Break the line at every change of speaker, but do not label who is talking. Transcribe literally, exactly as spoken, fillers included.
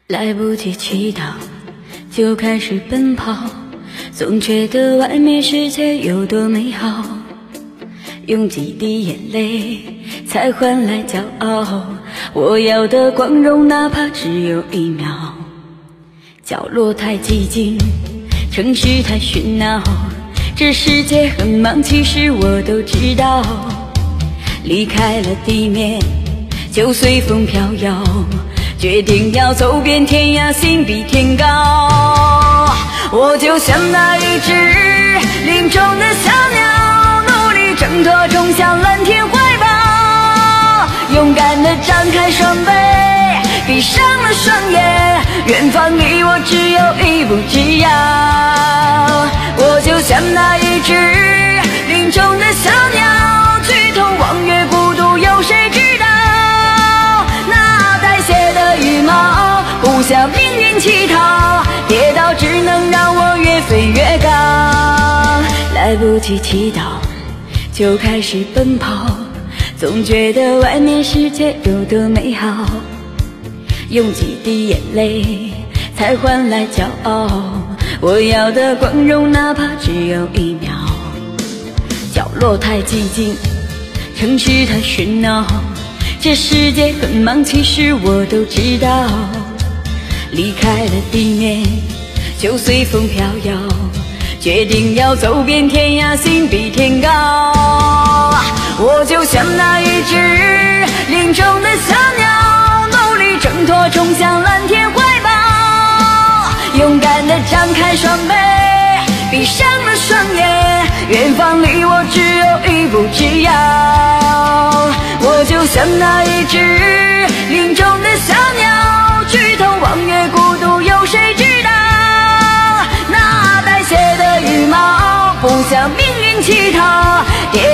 来不及祈祷，就开始奔跑，总觉得外面世界有多美好，用几滴眼泪才换来骄傲，我要的光荣哪怕只有一秒。角落太寂静，城市太喧闹，这世界很忙，其实我都知道。离开了地面，就随风飘摇，决定要走遍天涯，心比天高。我就像那一只林中的小鸟，努力挣脱，冲向蓝天怀抱，勇敢地张开双臂，闭上了双眼，远方离我只有一步之遥。我就像那一只林中的小鸟，举头望月，孤独有谁知道？那带血的羽毛不向命运乞讨，跌倒只能让我越飞越高。来不及祈祷，就开始奔跑，总觉得外面世界有多美好，用几滴眼泪才换来骄傲，我要的光荣哪怕只有一秒。角落太寂静，城市太喧闹，这世界很忙，其实我都知道。离开了地面，就随风飘摇，决定要走遍天涯，心比天高。我就像那一只林中的小鸟，努力挣脱，冲向蓝天怀抱，勇敢地张开双臂，闭上了双眼，远方离我只有一步之遥。我就像那一只林中的小鸟，举头望月，孤独有谁知道？那带血的羽毛不向命运乞讨，跌